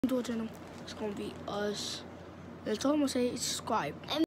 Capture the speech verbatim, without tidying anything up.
to our channel. It's gonna be us. Let's almost say subscribe.